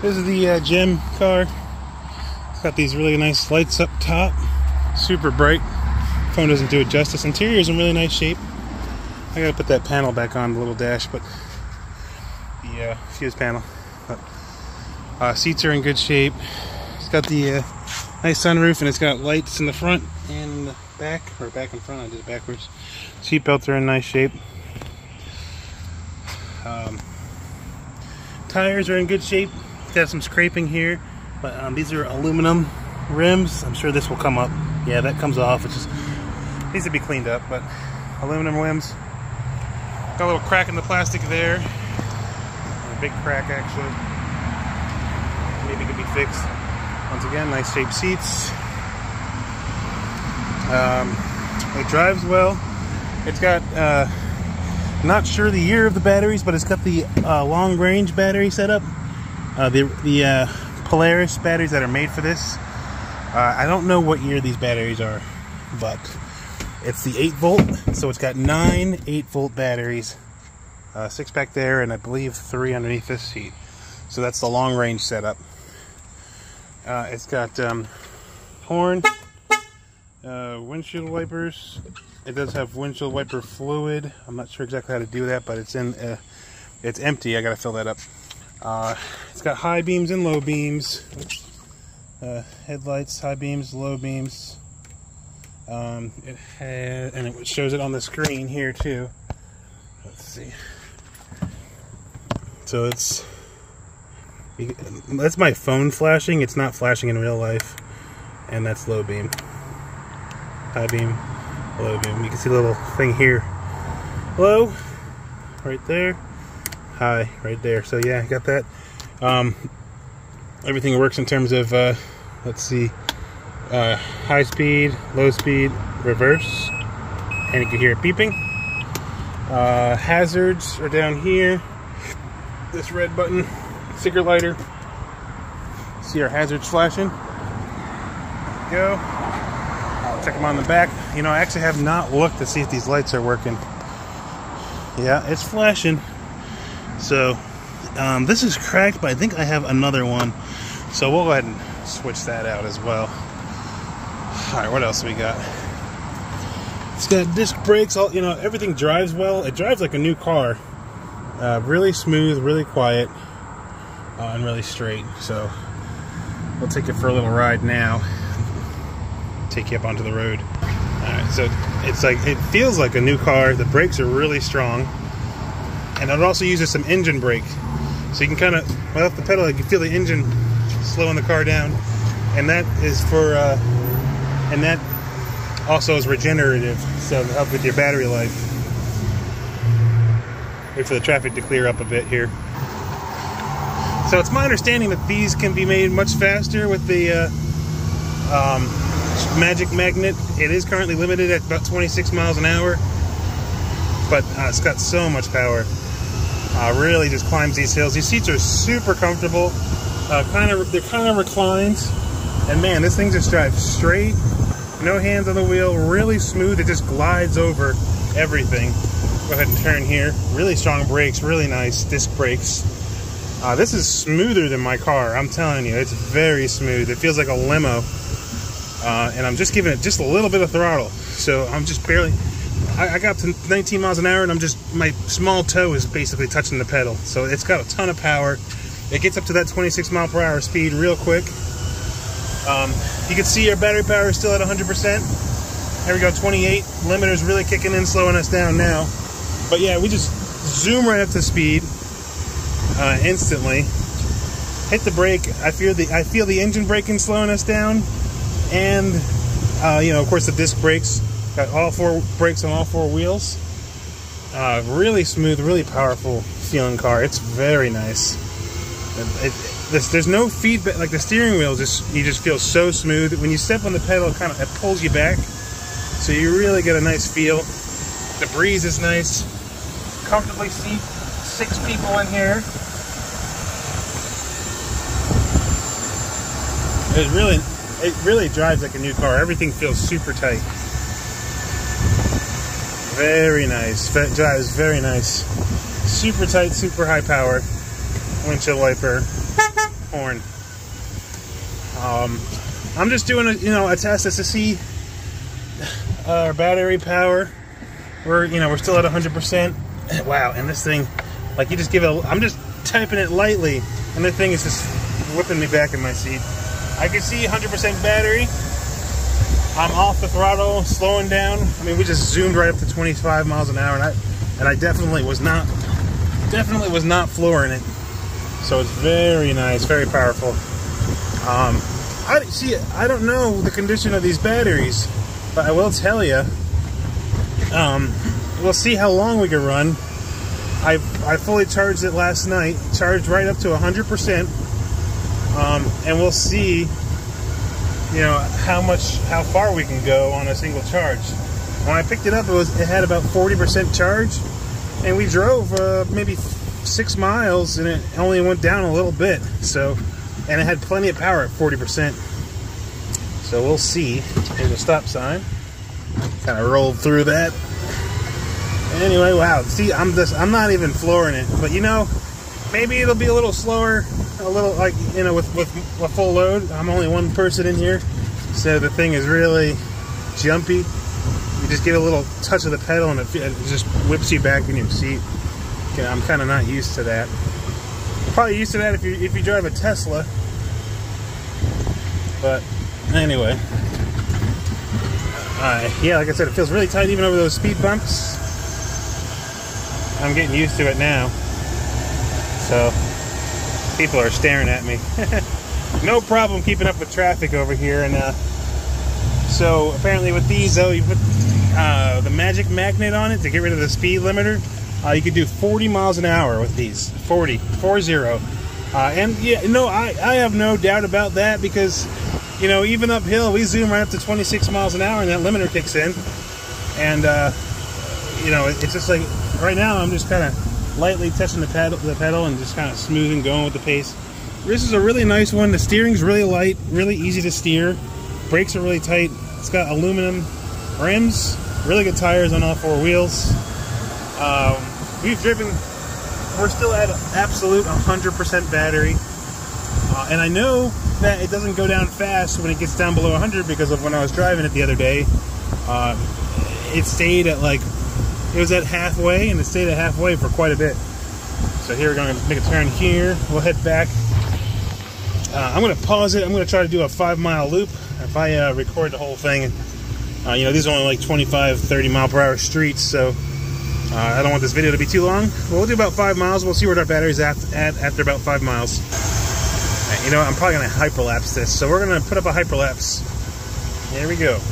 This is the gem car. It's got these really nice lights up top. Super bright. Phone doesn't do it justice. Interior is in really nice shape. I gotta put that panel back on the little dash, but the fuse panel. But seats are in good shape. It's got the nice sunroof, and it's got lights in the front and in the back, or back and front. I did it backwards. Seat belts are in nice shape. Tires are in good shape. Got some scraping here, but these are aluminum rims. I'm sure this will come up. Yeah, that comes off. It just needs to be cleaned up, but aluminum rims. Got a little crack in the plastic there. A big crack, actually. Maybe could be fixed. Once again, nice shaped seats. It drives well. It's got, not sure the year of the batteries, but it's got the long range battery setup. The Polaris batteries that are made for this. I don't know what year these batteries are, but it's the 8 volt, so it's got 9 8-volt batteries, 6 back there, and I believe 3 underneath this seat. So that's the long range setup. It's got horn, windshield wipers. It does have windshield wiper fluid. I'm not sure exactly how to do that, but it's in. It's empty. I gotta fill that up. It's got high beams and low beams. Headlights, high beams, low beams. And it shows it on the screen here too. Let's see. So that's my phone flashing. It's not flashing in real life. And that's low beam. High beam, low beam. You can see the little thing here. Low, right there. High, right there. So yeah, I got that. Everything works in terms of, let's see, high speed, low speed, reverse, and you can hear it beeping. Hazards are down here. This red button, cigarette lighter. See our hazards flashing. Go. I'll check them on the back. You know, I actually have not looked to see if these lights are working. Yeah, it's flashing. So this is cracked, but I think I have another one. So we'll go ahead and switch that out as well. Alright, what else we got? It's got disc brakes. You know, everything drives well. It drives like a new car. Really smooth, really quiet, and really straight. So we'll take it for a little ride now. Take you up onto the road. Alright, so it feels like a new car. The brakes are really strong. And it also uses some engine brake. So you can kind of, right off the pedal, you can feel the engine slowing the car down. And that is for, and that also is regenerative. So to help with your battery life. Wait for the traffic to clear up a bit here. So it's my understanding that these can be made much faster with the Magic Magnet. It is currently limited at about 26 miles an hour. But it's got so much power. Really just climbs these hills. These seats are super comfortable. They're kind of reclined, and man, this thing just drives straight. No hands on the wheel. Really smooth. It just glides over everything. Go ahead and turn here. Really strong brakes. Really nice disc brakes. This is smoother than my car. I'm telling you, it's very smooth. It feels like a limo, and I'm just giving it just a little bit of throttle. So I'm just barely. I got up to 19 miles an hour, and my small toe is basically touching the pedal. So it's got a ton of power. It gets up to that 26 mile per hour speed real quick. You can see our battery power is still at 100%. There we go, 28. Limiter's really kicking in, slowing us down now. But yeah, we just zoom right up to speed instantly. Hit the brake. I feel the engine braking, slowing us down, and you know, of course, the disc brakes. Got all 4 brakes on all 4 wheels. Really smooth, really powerful feeling car. It's very nice. There's no feedback, like the steering wheel. You just feel so smooth. When you step on the pedal, it pulls you back, so you really get a nice feel. The breeze is nice. Comfortably seat 6 people in here. It really drives like a new car. Everything feels super tight. Very nice. Drives very nice. Super tight, super high power. Windshield wiper. horn. I'm just doing a test just to see our battery power. We're still at 100%. Wow, and this thing, like, you just give it I'm just typing it lightly, and the thing is just whipping me back in my seat. I can see 100% battery. I'm off the throttle, slowing down. I mean, we just zoomed right up to 25 miles an hour, and I definitely was not flooring it. So it's very nice, very powerful. I don't know the condition of these batteries, but I will tell you, we'll see how long we can run. I fully charged it last night, charged right up to 100%, and we'll see, how far we can go on a single charge. When I picked it up, it had about 40% charge, and we drove maybe 6 miles, and it only went down a little bit. So, and it had plenty of power at 40%. So we'll see. Here's a stop sign. Kind of rolled through that. Anyway, wow. See, I'm not even flooring it, but maybe it'll be a little slower, a little with a full load. I'm only one person in here, so the thing is really jumpy. You just give a little touch of the pedal, and it just whips you back in your seat. Okay, I'm kind of not used to that. Probably used to that if you drive a Tesla. But anyway, yeah, like I said, it feels really tight even over those speed bumps. I'm getting used to it now. So people are staring at me. No problem keeping up with traffic over here. And so apparently with these, though, you put the magic magnet on it to get rid of the speed limiter. You could do 40 miles an hour with these. 40. And yeah, I have no doubt about that, because even uphill we zoom right up to 26 miles an hour and that limiter kicks in. And it's just like right now I'm just kind of lightly touching the pedal and just kind of smoothing, going with the pace. This is a really nice one. The steering's really light, really easy to steer. Brakes are really tight. It's got aluminum rims, really good tires on all 4 wheels. We're still at absolute 100% battery. And I know that it doesn't go down fast when it gets down below 100, because of when I was driving it the other day. It stayed at it was at halfway, and it stayed at halfway for quite a bit. So here we're going to make a turn here. We'll head back. I'm going to pause it. I'm going to try to do a 5-mile loop. If I record the whole thing, these are only like 25, 30 mile per hour streets, so I don't want this video to be too long. We'll do about 5 miles. We'll see where our battery's at after about 5 miles. I'm probably going to hyperlapse this, so we're going to put up a hyperlapse. Here we go.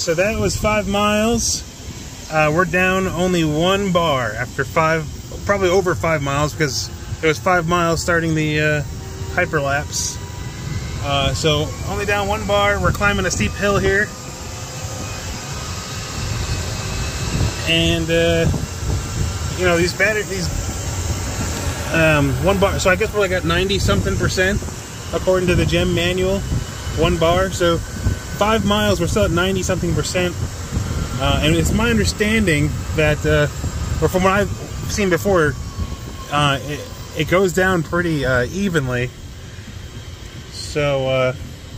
so that was 5 miles. We're down only 1 bar after probably over 5 miles, because it was 5 miles starting the hyperlapse. So only down 1 bar. We're climbing a steep hill here. And, you know, these 1 bar, so I guess we're like at 90-something% according to the GEM manual, 1 bar. So 5 miles, we're still at 90-something%. And it's my understanding that, or from what I've seen before, it goes down pretty evenly. So,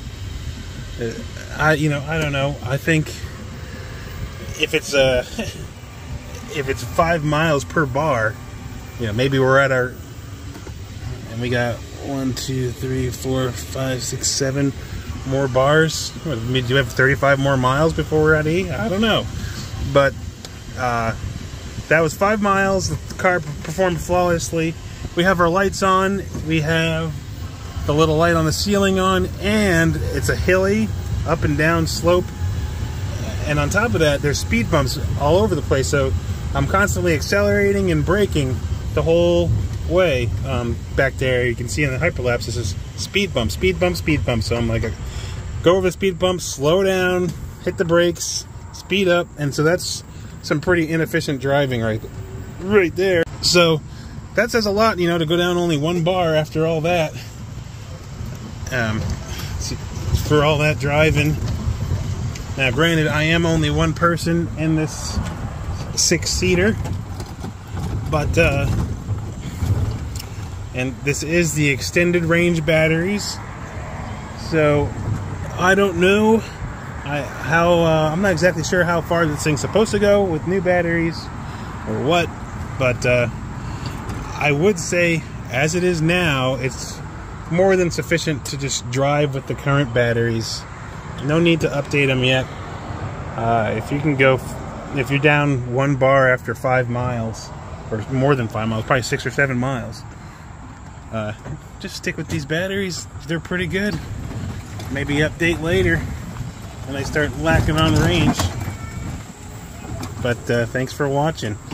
I don't know. I think if it's if it's 5 miles per bar, you know, maybe we're at our, and we got 1, 2, 3, 4, 5, 6, 7 more bars. What, do you have 35 more miles before we're at E? I don't know. But that was 5 miles. The car performed flawlessly. We have our lights on. We have the little light on the ceiling on, and it's a hilly up and down slope. And on top of that, there's speed bumps all over the place. So I'm constantly accelerating and braking the whole way. Back there, you can see in the hyperlapse, this is speed bump, speed bump, speed bump. So I'm like, go over the speed bump, slow down, hit the brakes, speed up. And so that's some pretty inefficient driving right there. So that says a lot, you know, to go down only 1 bar after all that. For all that driving. Now, granted, I am only 1 person in this 6-seater, but and this is the extended range batteries, so I don't know I'm not exactly sure how far this thing's supposed to go with new batteries or what, but I would say, as it is now, it's more than sufficient to just drive with the current batteries. No need to update them yet. If you're down 1 bar after 5 miles, or more than 5 miles, probably 6 or 7 miles, just stick with these batteries. They're pretty good. Maybe update later when they start lacking on range. But thanks for watching.